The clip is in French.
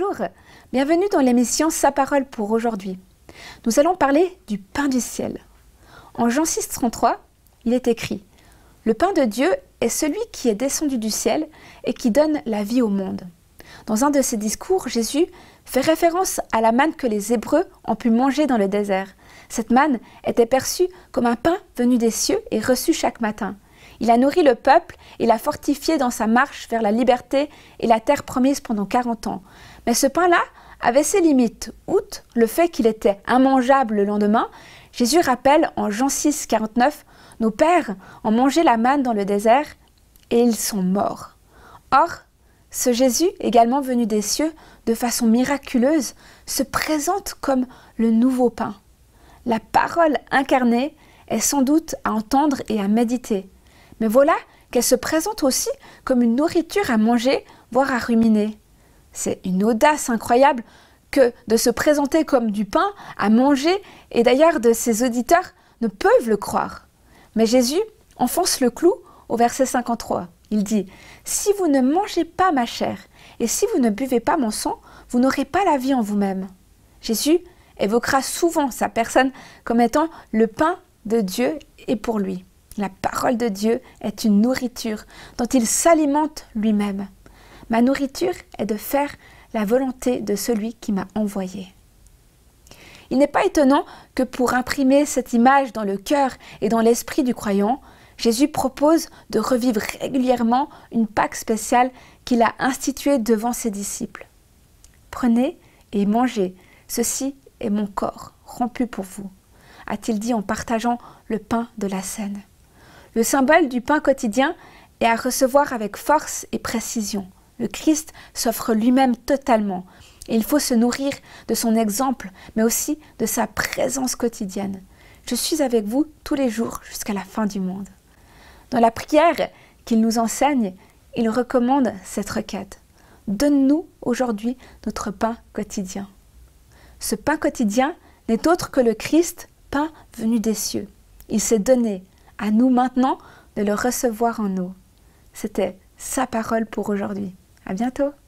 Bonjour, bienvenue dans l'émission Sa parole pour aujourd'hui. Nous allons parler du pain du ciel. En Jean 6,33, il est écrit « Le pain de Dieu est celui qui est descendu du ciel et qui donne la vie au monde. » Dans un de ses discours, Jésus fait référence à la manne que les Hébreux ont pu manger dans le désert. Cette manne était perçue comme un pain venu des cieux et reçu chaque matin. Il a nourri le peuple et l'a fortifié dans sa marche vers la liberté et la terre promise pendant 40 ans. Mais ce pain-là avait ses limites. Outre le fait qu'il était immangeable le lendemain, Jésus rappelle en Jean 6, 49 « Nos pères ont mangé la manne dans le désert et ils sont morts. » Or, ce Jésus, également venu des cieux, de façon miraculeuse, se présente comme le nouveau pain. La parole incarnée est sans doute à entendre et à méditer. Mais voilà qu'elle se présente aussi comme une nourriture à manger, voire à ruminer. C'est une audace incroyable que de se présenter comme du pain à manger, et d'ailleurs de ses auditeurs ne peuvent le croire. Mais Jésus enfonce le clou au verset 53. Il dit « Si vous ne mangez pas ma chair, et si vous ne buvez pas mon sang, vous n'aurez pas la vie en vous-même. » Jésus évoquera souvent sa personne comme étant le pain de Dieu et pour lui. La parole de Dieu est une nourriture dont il s'alimente lui-même. Ma nourriture est de faire la volonté de celui qui m'a envoyé. Il n'est pas étonnant que pour imprimer cette image dans le cœur et dans l'esprit du croyant, Jésus propose de revivre régulièrement une Pâque spéciale qu'il a instituée devant ses disciples. « Prenez et mangez, ceci est mon corps, rompu pour vous », a-t-il dit en partageant le pain de la scène. Le symbole du pain quotidien est à recevoir avec force et précision. Le Christ s'offre lui-même totalement et il faut se nourrir de son exemple, mais aussi de sa présence quotidienne. Je suis avec vous tous les jours jusqu'à la fin du monde. Dans la prière qu'il nous enseigne, il recommande cette requête. Donne-nous aujourd'hui notre pain quotidien. Ce pain quotidien n'est autre que le Christ, pain venu des cieux. Il s'est donné. À nous maintenant de le recevoir en nous. C'était sa parole pour aujourd'hui. À bientôt.